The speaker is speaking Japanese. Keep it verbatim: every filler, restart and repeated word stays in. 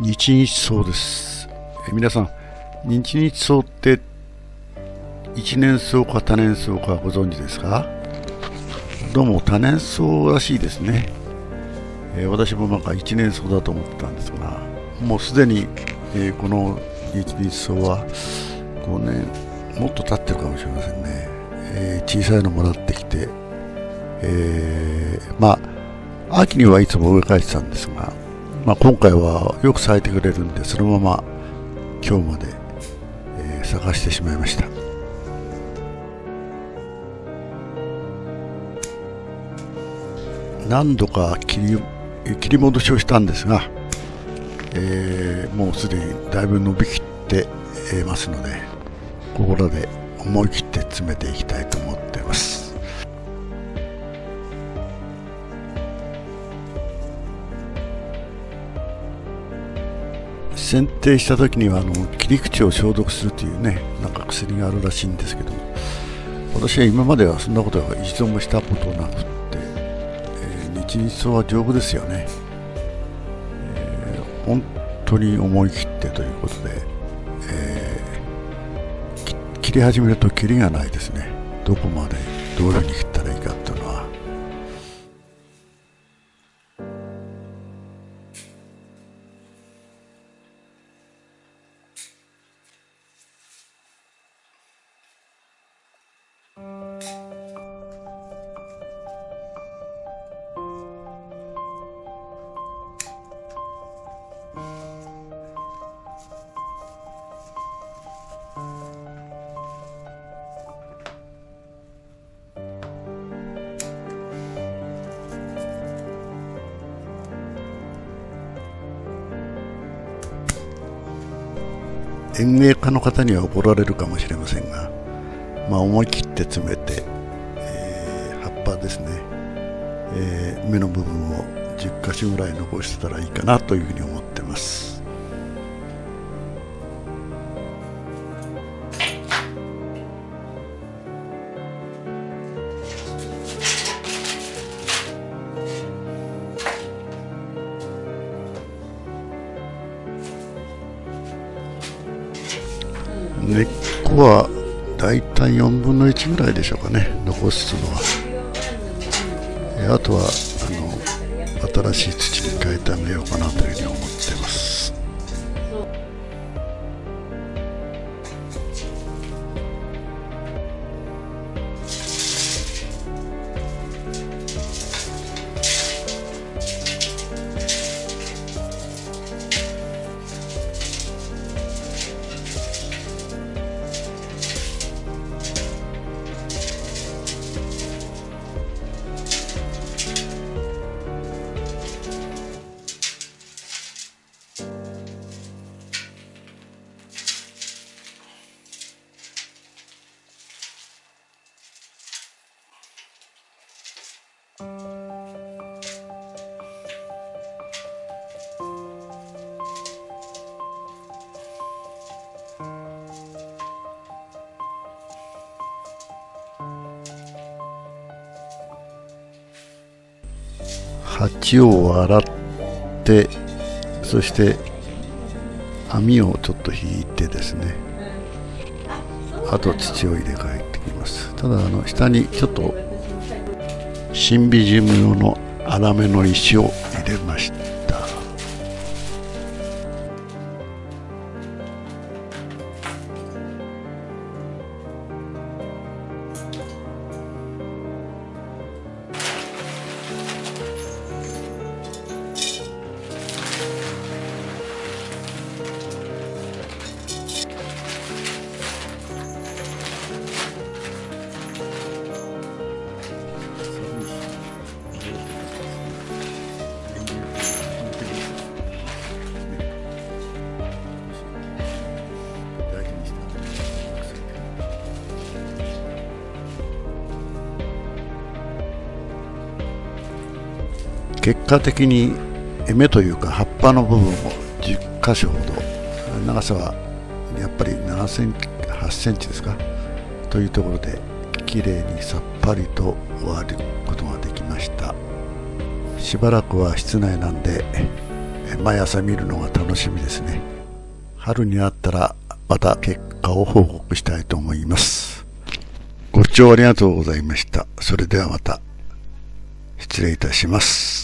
日日草です。え皆さん、日日草って一年草か多年草かご存知ですか？どうも多年草らしいですね。えー、私もなんか一年草だと思ってたんですが、もうすでに、えー、この日日草はごねんもっと経ってるかもしれませんね。えー、小さいのもらってきて、えー、まあ秋にはいつも植え替えてたんですが、まあ、今回はよく咲いてくれるんで、そのまま今日まで、えー、咲かしてしまいました。何度か切り、切り戻しをしたんですが、えー、もうすでにだいぶ伸びきってますので、ここらで思い切って詰めていきたいと思っています。剪定した時にはあの切り口を消毒するというね、なんか薬があるらしいんですけど、私は今まではそんなことは一度もしたことなくって、えー、日日草は丈夫ですよね。えー、本当に思い切ってということで、えー、切り始めるとキリがないですね。どこまでどういうふうに切ったらいいかっていうのは。園芸家の方には怒られるかもしれませんが、まあ、思い切って詰めて、えー、葉っぱですね、えー、芽の部分をじゅっかしょぐらい残してたらいいかなというふうに思ってます。根っこはだいたいよんぶんのいちぐらいでしょうかね、残すのは。あとはあの新しい土に変えてあげようかなというふうに思ってます。鉢を洗って、そして網をちょっと引いてですね、あと土を入れ替えてきます。ただあの下にちょっとシンビジウム用の粗めの石を入れました。結果的に芽というか葉っぱの部分をじゅっかしょほど、長さはやっぱりななセンチはちセンチですかというところできれいにさっぱりと終わることができました。しばらくは室内なんで、 毎朝見るのが楽しみですね。春になったらまた結果を報告したいと思います。ご視聴ありがとうございました。それではまた失礼いたします。